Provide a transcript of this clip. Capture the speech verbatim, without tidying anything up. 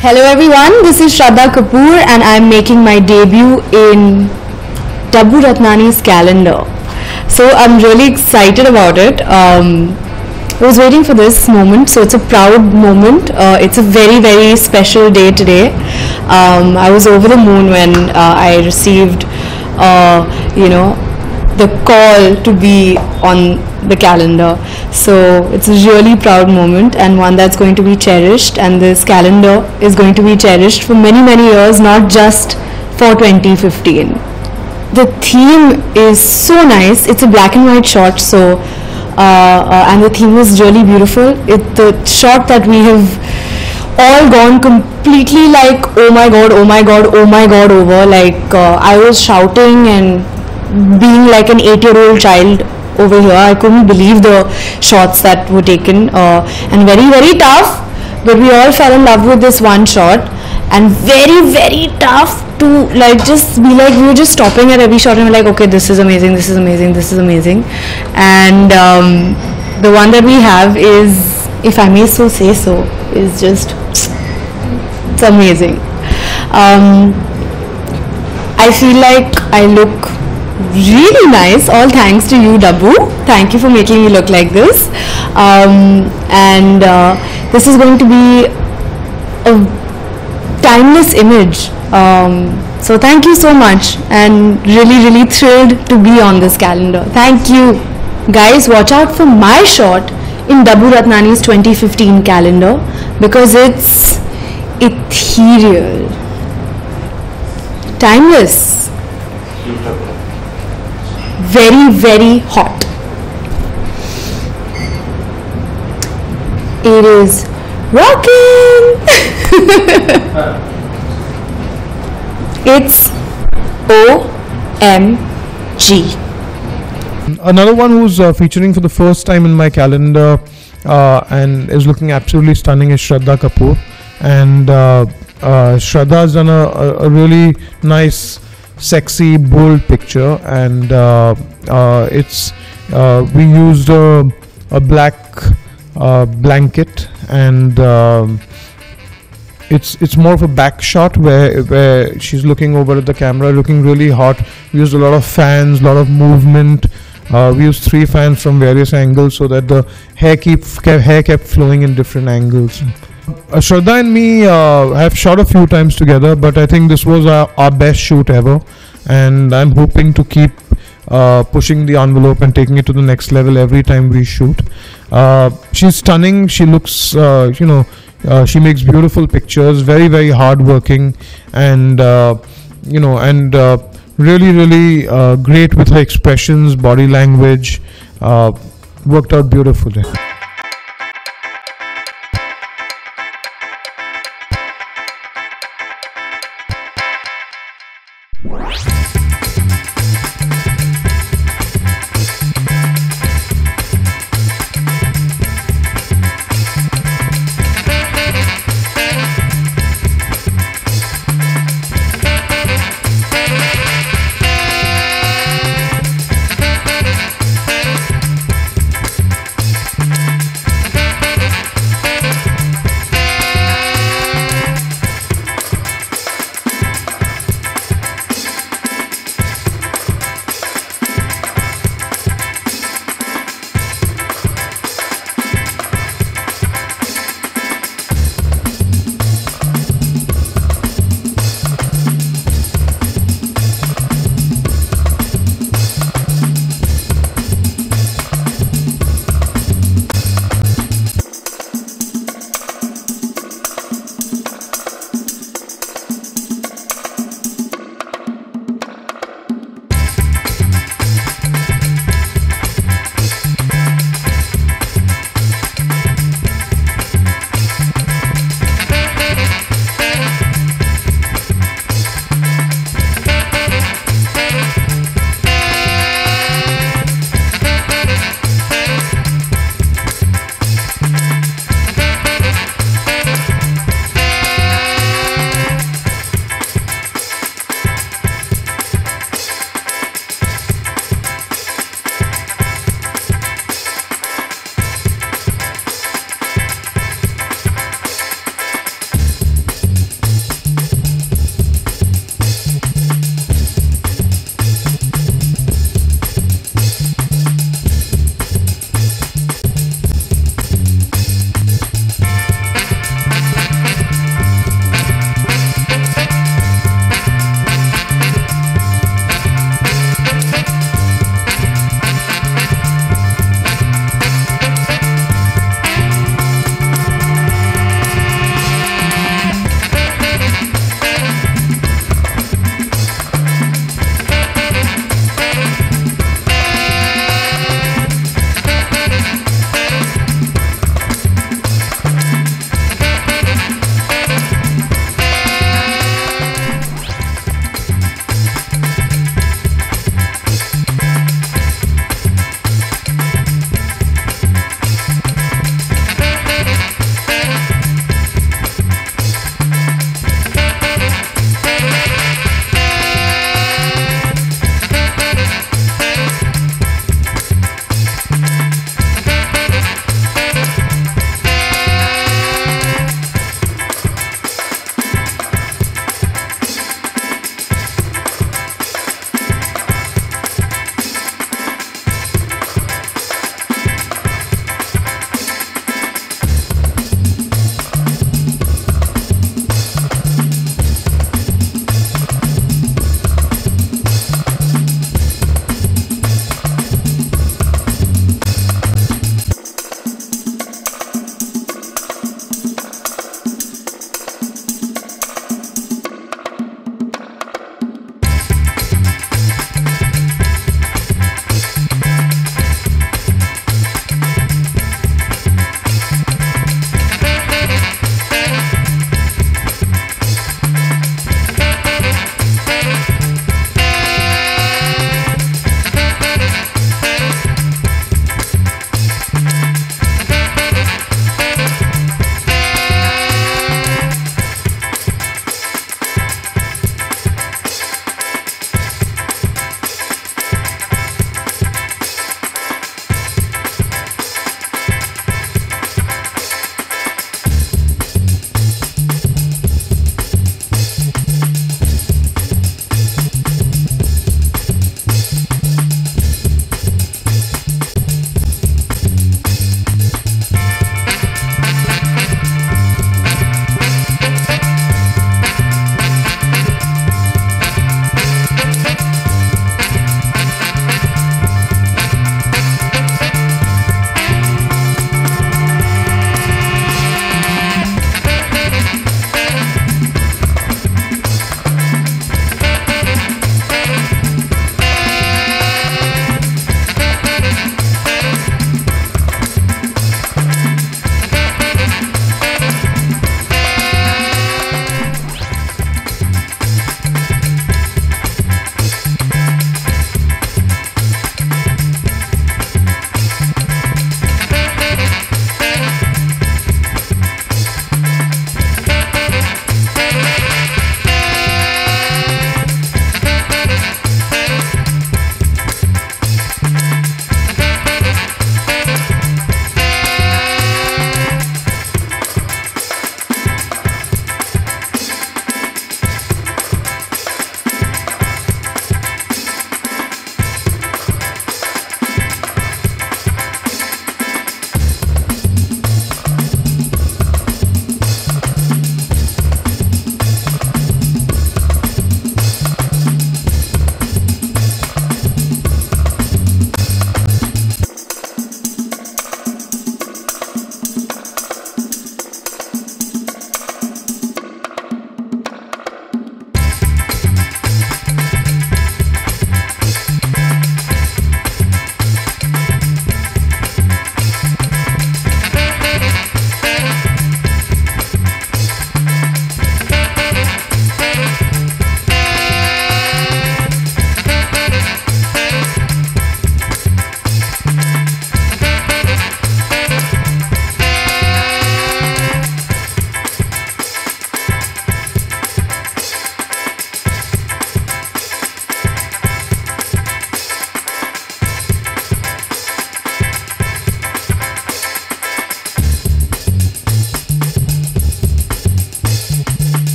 Hello everyone, this is Shraddha Kapoor and I'm making my debut in Dabbu Ratnani's calendar. So I'm really excited about it. Um, I was waiting for this moment, so it's a proud moment. Uh, it's a very very special day today. Um, I was over the moon when uh, I received, uh, you know, the call to be on the calendar. So it's a really proud moment and one that's going to be cherished, and this calendar is going to be cherished for many many years, not just for twenty fifteen. The theme is so nice. It's a black and white shot, so uh, uh, and the theme is really beautiful. It the shot that we have all gone completely like oh my god, oh my god, oh my god over. Like uh, I was shouting and being like an eight-year-old child over here. I couldn't believe the shots that were taken, uh, and very very tough. But we all fell in love with this one shot, and very very tough to like just be like we were just stopping at every shot and we're like, okay, this is amazing, this is amazing, this is amazing. And um, the one that we have is, if I may so say so, is just it's amazing. Um, I feel like I look really nice, all thanks to you, Dabbu. Thank you for making me look like this. Um, and uh, this is going to be a timeless image. Um, so thank you so much, and really really thrilled to be on this calendar. Thank you. Guys, watch out for my shot in Dabbu Ratnani's twenty fifteen calendar, because it's ethereal, timeless, very very hot. It is rocking. It's O M G. Another one who's uh, featuring for the first time in my calendar uh, and is looking absolutely stunning is Shraddha Kapoor. And uh, uh, Shraddha's done a, a, a really nice, sexy, bold picture, and uh, uh, it's uh, we used a, a black uh, blanket, and um, it's it's more of a back shot where where she's looking over at the camera, looking really hot. We used a lot of fans, a lot of movement. Uh, we used three fans from various angles so that the hair keep hair kept flowing in different angles. Uh, Shraddha and me uh, have shot a few times together, but I think this was our, our best shoot ever, and I'm hoping to keep uh, pushing the envelope and taking it to the next level every time we shoot. Uh, she's stunning. She looks, uh, you know, uh, she makes beautiful pictures. Very, very hardworking, and uh, you know, and uh, really, really uh, great with her expressions, body language. Uh, worked out beautifully.